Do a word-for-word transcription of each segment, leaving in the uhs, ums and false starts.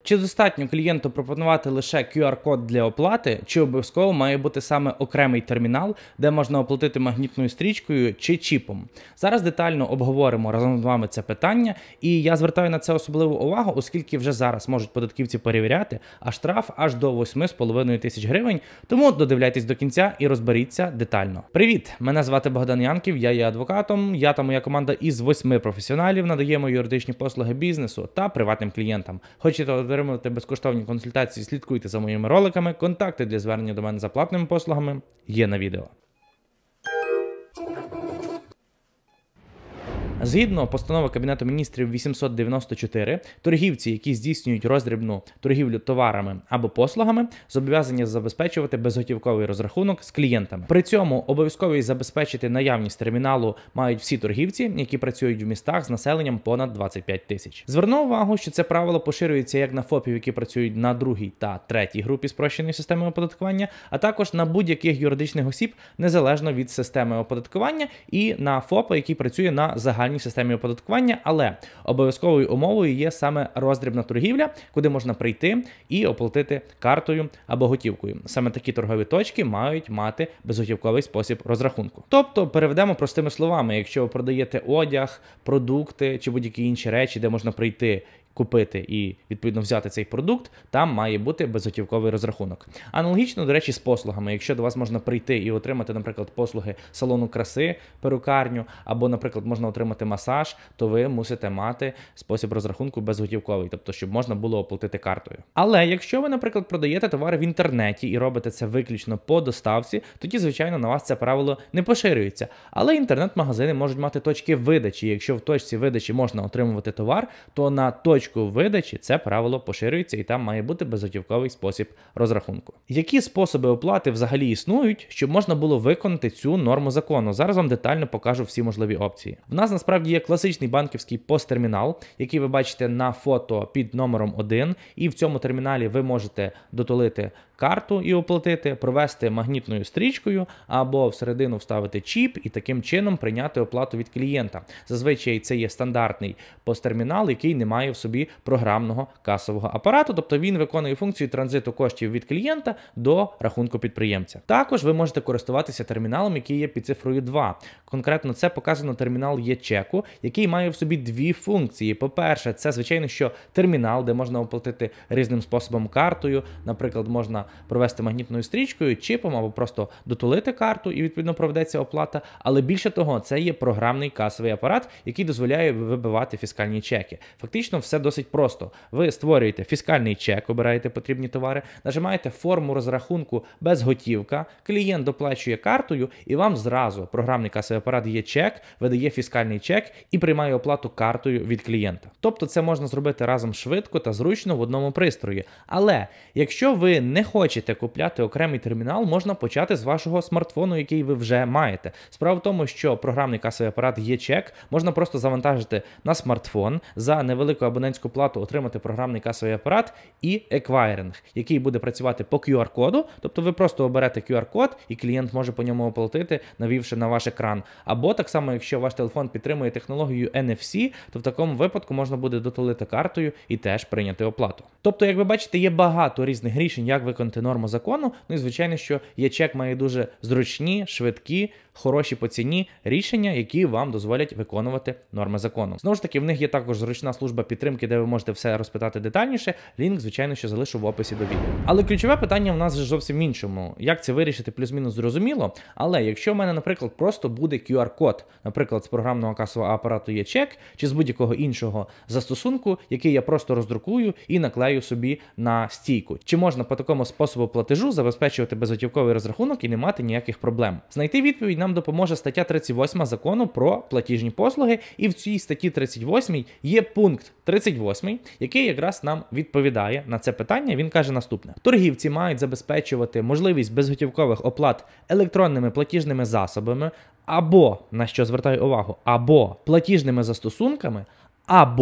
Чи достатньо клієнту пропонувати лише кю ар-код для оплати, чи обов'язково має бути саме окремий термінал, де можна оплатити магнітною стрічкою чи чіпом? Зараз детально обговоримо разом з вами це питання, і я звертаю на це особливу увагу, оскільки вже зараз можуть податківці перевіряти, а штраф аж до восьми з половиною тисяч гривень, тому додивляйтесь до кінця і розберіться детально. Привіт! Мене звати Богдан Янків, я є адвокатом, я та моя команда із восьми професіоналів надаємо юридичні послуги бізнесу та приватним клієнтам. Хочете отримати безкоштовні консультації, слідкуйте за моїми роликами, контакти для звернення до мене за платними послугами є на відео. Згідно постанови Кабінету Міністрів вісімсот дев'яносто чотири, торгівці, які здійснюють роздрібну торгівлю товарами або послугами, зобов'язані забезпечувати безготівковий розрахунок з клієнтами. При цьому обов'язково забезпечити наявність терміналу мають всі торгівці, які працюють в містах з населенням понад двадцять п'ять тисяч. Зверну увагу, що це правило поширюється як на ФОПів, які працюють на другій та третій групі спрощеної системи оподаткування, а також на будь-яких юридичних осіб, незалежно від системи оподаткування, і на ФОПа, який працює на загальній системі оподаткування, але обов'язковою умовою є саме роздрібна торгівля, куди можна прийти і оплатити картою або готівкою. Саме такі торгові точки мають мати безготівковий спосіб розрахунку. Тобто, переведемо простими словами, якщо ви продаєте одяг, продукти чи будь-які інші речі, де можна прийти, купити і, відповідно, взяти цей продукт, там має бути безготівковий розрахунок. Аналогічно, до речі, з послугами. Якщо до вас можна прийти і отримати, наприклад, послуги салону краси, перукарню, або, наприклад, можна отримати масаж, то ви мусите мати спосіб розрахунку безготівковий, тобто, щоб можна було оплатити картою. Але якщо ви, наприклад, продаєте товари в інтернеті і робите це виключно по доставці, тоді, звичайно, на вас це правило не поширюється. Але інтернет-магазини можуть мати точки видачі. Якщо в точці видачі можна отримувати товар, то на точку видачі це правило поширюється і там має бути безготівковий спосіб розрахунку. Які способи оплати взагалі існують, щоб можна було виконати цю норму закону? Зараз вам детально покажу всі можливі опції. В нас насправді є класичний банківський посттермінал, який ви бачите на фото під номером один, і в цьому терміналі ви можете дотулити карту і оплатити, провести магнітною стрічкою або всередину вставити чіп і таким чином прийняти оплату від клієнта. Зазвичай це є стандартний посттермінал, який не має в собі програмного касового апарату, тобто він виконує функцію транзиту коштів від клієнта до рахунку підприємця. Також ви можете користуватися терміналом, який є під цифрою два. Конкретно це показано термінал Є-чеку, який має в собі дві функції. По-перше, це, звичайно, що термінал, де можна оплатити різним способом картою, наприклад, можна провести магнітною стрічкою, чипом або просто дотулити карту і, відповідно, проведеться оплата. Але більше того, це є програмний касовий апарат, який дозволяє вибивати фіскальні чеки. Фактично все досить просто. Ви створюєте фіскальний чек, обираєте потрібні товари, нажимаєте форму розрахунку без готівка, клієнт доплачує картою і вам зразу програмний касовий апарат Є-чек видає фіскальний чек і приймає оплату картою від клієнта. Тобто це можна зробити разом швидко та зручно в одному пристрої. Але якщо ви не хочете купляти окремий термінал, можна почати з вашого смартфону, який ви вже маєте. Справа в тому, що програмний касовий апарат Є-чек можна просто завантажити на смартфон, за невелику абонентську плату отримати програмний касовий апарат і еквайринг, який буде працювати по кю ар-коду, тобто ви просто оберете кю ар-код і клієнт може по ньому оплатити, навівши на ваш екран. Або так само, якщо ваш телефон підтримує технологію ен еф сі, то в такому випадку можна буде дотулити картою і теж прийняти оплату. Тобто, як ви бачите, є багато різних рішень, як виконати норму закону, ну і звичайно, що Є-чек має дуже зручні, швидкі, хороші по ціні рішення, які вам дозволять виконувати норми закону. Знову ж таки, в них є також зручна служба підтримки, де ви можете все розпитати детальніше. Лінк, звичайно, що залишу в описі до відео. Але ключове питання в нас вже зовсім іншому. Як це вирішити, плюс-мінус зрозуміло. Але якщо в мене, наприклад, просто буде кю ар-код, наприклад, з програмного касового апарату Є-чек, чи з будь-якого іншого застосунку, який я просто роздрукую і наклею собі на стійку. Чи можна по такому способу платежу забезпечувати безготівковий розрахунок і не мати ніяких проблем? Знайти відповідь нам допоможе стаття тридцять восьма закону про платіжні послуги, і в цій статті тридцять восьмій є пункт тридцять восьмий, який якраз нам відповідає на це питання. Він каже наступне: торгівці мають забезпечувати можливість безготівкових оплат електронними платіжними засобами або, на що звертаю увагу, або платіжними застосунками, або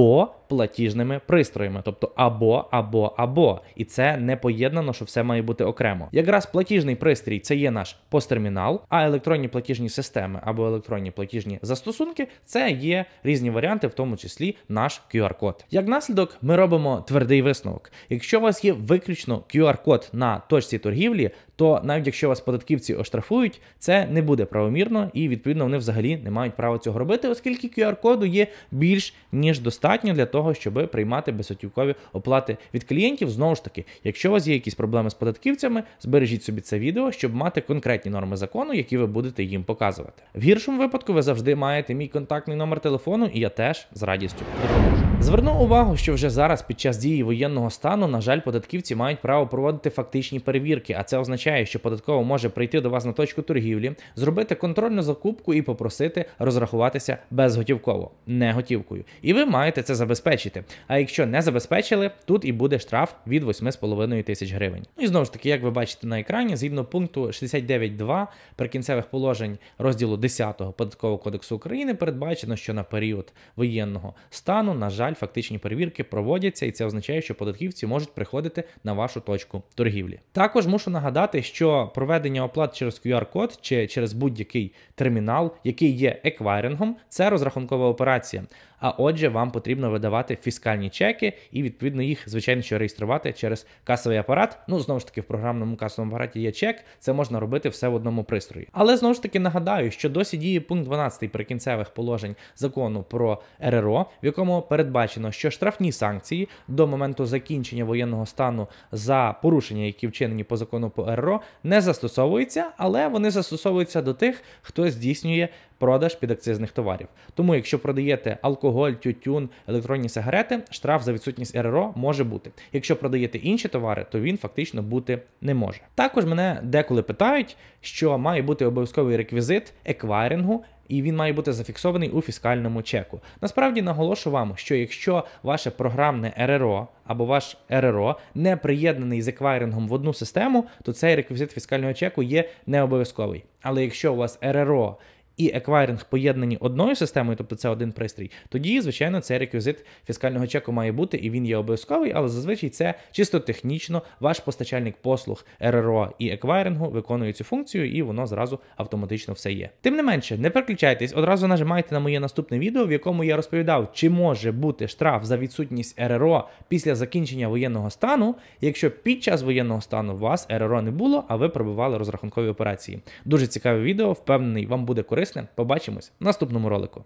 платіжними пристроями, тобто або, або, або. І це не поєднано, що все має бути окремо. Якраз платіжний пристрій – це є наш посттермінал, а електронні платіжні системи або електронні платіжні застосунки – це є різні варіанти, в тому числі наш кю ар-код. Як наслідок, ми робимо твердий висновок. Якщо у вас є виключно кю ар-код на точці торгівлі, то навіть якщо вас податківці оштрафують, це не буде правомірно і, відповідно, вони взагалі не мають права цього робити, оскільки кю ар-коду є більш ніж достатньо для того, щоб приймати безготівкові оплати від клієнтів. Знову ж таки, якщо у вас є якісь проблеми з податківцями, збережіть собі це відео, щоб мати конкретні норми закону, які ви будете їм показувати. В гіршому випадку ви завжди маєте мій контактний номер телефону, і я теж з радістю допоможу. Зверну увагу, що вже зараз під час дії воєнного стану, на жаль, податківці мають право проводити фактичні перевірки, а це означає, що податково може прийти до вас на точку торгівлі, зробити контрольну закупку і попросити розрахуватися безготівково, не готівкою. І ви маєте це забезпечити. А якщо не забезпечили, тут і буде штраф від восьми з половиною тисяч гривень. Ну і знову ж таки, як ви бачите на екрані, згідно пункту шістдесят дев'ять точка два Прикінцевих положень розділу десятого Податкового кодексу України передбачено, що на період воєнного стану, на жаль, фактичні перевірки проводяться, і це означає, що податківці можуть приходити на вашу точку торгівлі. Також мушу нагадати, що проведення оплат через кю ар-код чи через будь-який термінал, який є еквайрингом, це розрахункова операція. А отже, вам потрібно видавати фіскальні чеки і, відповідно, їх, звичайно, що реєструвати через касовий апарат. Ну, знову ж таки, в програмному касовому апараті є чек, це можна робити все в одному пристрої. Але, знову ж таки, нагадаю, що досі діє пункт дванадцятий Прикінцевих положень закону про ер ер о, в якому передбачено, що штрафні санкції до моменту закінчення воєнного стану за порушення, які вчинені по закону по ер ер о, не застосовуються, але вони застосовуються до тих, хто здійснює продаж підакцизних товарів. Тому, якщо продаєте алкоголь, тютюн, електронні сигарети, штраф за відсутність ер ер о може бути. Якщо продаєте інші товари, то він фактично бути не може. Також мене деколи питають, що має бути обов'язковий реквізит еквайрингу, і він має бути зафіксований у фіскальному чеку. Насправді наголошу вам, що якщо ваше програмне ер ер о або ваш ер ер о не приєднаний з еквайрингом в одну систему, то цей реквізит фіскального чеку є не обов'язковий. Але якщо у вас ер ер о і еквайринг поєднані одною системою, тобто це один пристрій, тоді, звичайно, цей реквізит фіскального чеку має бути, і він є обов'язковий, але зазвичай це чисто технічно ваш постачальник послуг ер ер о і еквайрингу виконує цю функцію, і воно зразу автоматично все є. Тим не менше, не переключайтесь, одразу нажимайте на моє наступне відео, в якому я розповідав, чи може бути штраф за відсутність ер ер о після закінчення воєнного стану, якщо під час воєнного стану у вас ер ер о не було, а ви пробивали розрахункові операції. Дуже цікаве відео, впевнений, вам буде корисно. Побачимось в наступному ролику.